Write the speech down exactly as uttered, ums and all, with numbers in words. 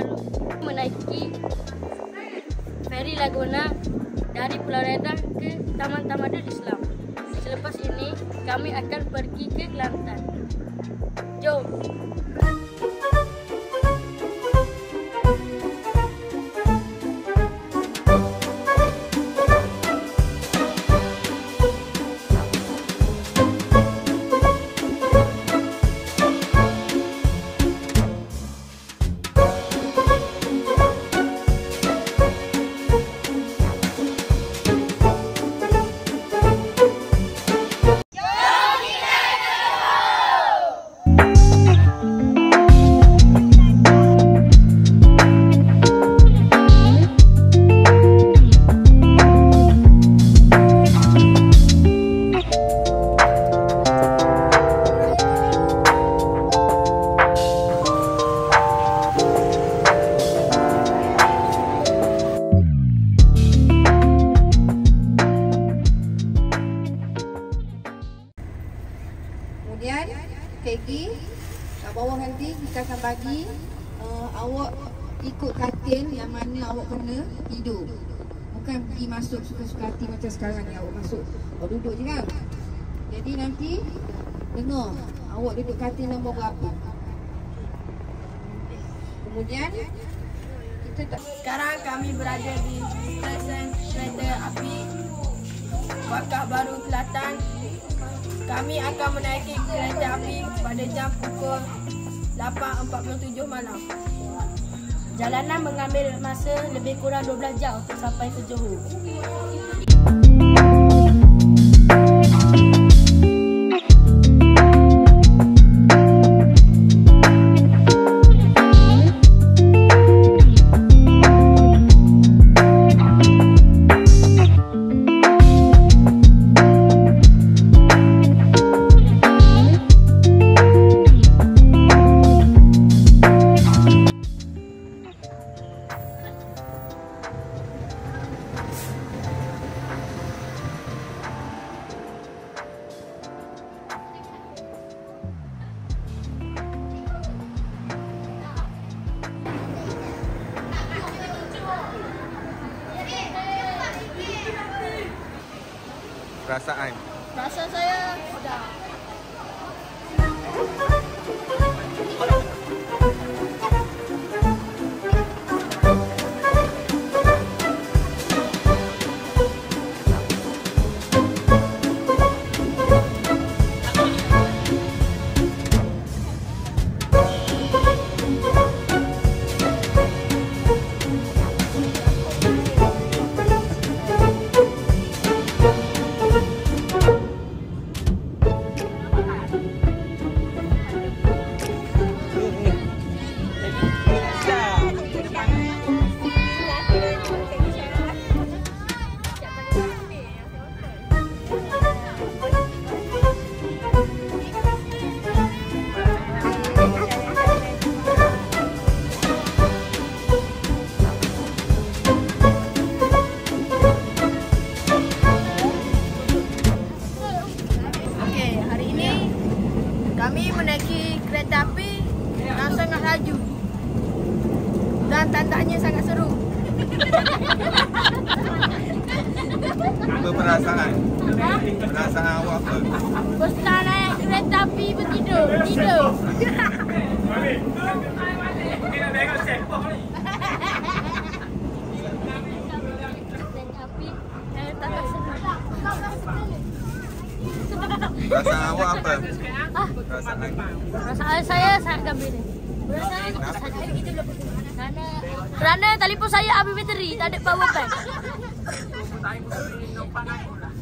baru menaiki feri Laguna dari Pulau Redang ke Taman Tamadun Islam. Selepas ini kami akan pergi ke Kelantan. Jom. Kemudian Peggy kat bawah nanti kita akan bagi uh, awak ikut katil yang mana awak kena tidur. Bukan pergi masuk suka-suka hati macam sekarang ni awak masuk. Awak duduk je kan. Jadi nanti dengar awak duduk katil nombor berapa. Kemudian kita tak... Sekarang kami berada di stesen kereta api Bakah Baru Kelantan. Kami akan menaiki kereta api pada jam pukul lapan empat puluh tujuh malam. Jalanan mengambil masa lebih kurang dua belas jam untuk sampai ke Johor. Perasaan? Perasaan saya sudah. Kami menaiki kereta api yang sangat laju dan tandanya sangat seru. Apa perasaan? Perasaan awak apa? Bosan naik kereta api bertidur, tidur. Perasaan awak apa? Ah, Perasaan perasaan saya sangat gembira. Perasaan saya kerana kerana telefon saya habis bateri, tak ada power bank.